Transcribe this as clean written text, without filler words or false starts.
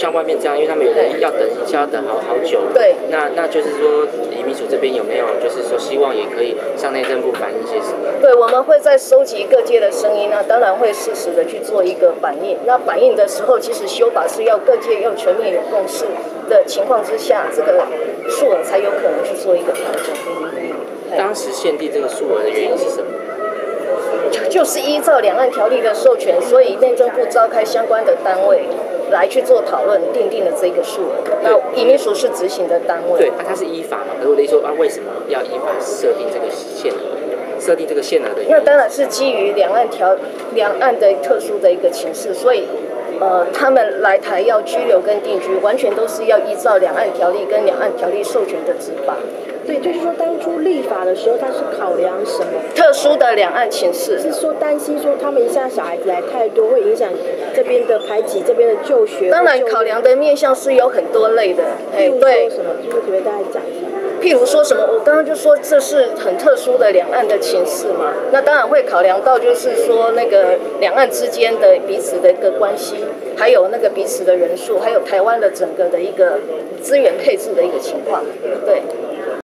像外面这样，因为他们有人要等一下要等好久。 对。 那就是说，移民署这边有没有就是说希望也可以向内政部反映些什么？ 对，我们会在收集各界的声音呢，当然会适时的去做一个反应。那反应的时候，其实修法是要各界要全面有共识的情况之下，这个数额才有可能去做一个调整。 当时限定这个数额的原因是什么？ 就是依照两岸条例的授权，所以内政部召开相关的单位来去做讨论，定的这个数额。那移民署是执行的单位。 对，它是依法嘛？可是我的意思说为什么要依法设定这个限额？设定这个限额的原因？ 那当然是基于两岸的特殊的一个情势，所以他们来台要居留跟定居，完全都是要依照两岸条例跟两岸条例授权的执法。 对，就是说当初立法的时候，它是考量什么？ 特殊的两岸情势， 是说担心说他们一下小孩子来太多，会影响这边的排挤这边的就学。 当然，考量的面向是有很多类的。 对，什么？就是可不可以大概讲一下？ 譬如说什么，我刚刚就说这是很特殊的两岸的情势嘛，那当然会考量到就是说那个两岸之间的彼此的一个关系，还有那个彼此的人数，还有台湾的整个的一个资源配置的一个情况，对。